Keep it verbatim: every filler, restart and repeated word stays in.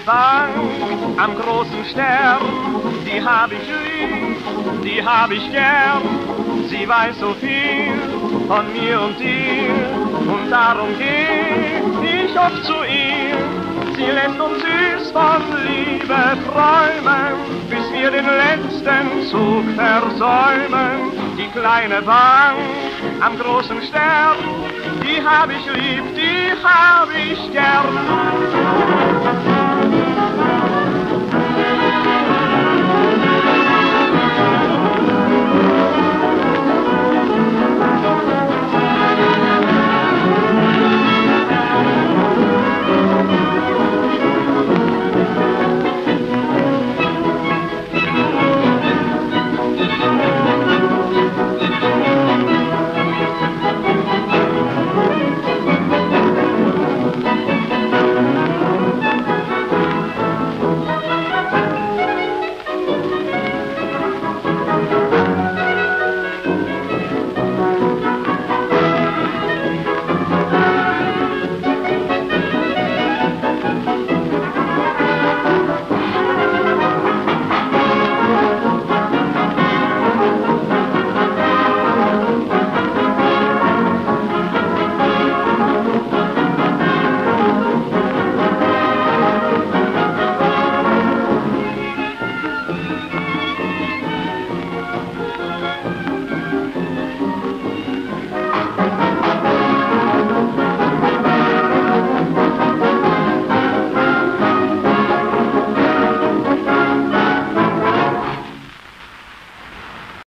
Bank am großen Stern, die hab ich lieb, die hab ich gern. Sie weiß so viel von mir und dir, und darum geh ich oft zu ihr. Sie lässt uns süß von Liebe träumen, bis wir den letzten Zug versäumen. Die kleine Bank am großen Stern, die hab ich lieb, die hab ich gern.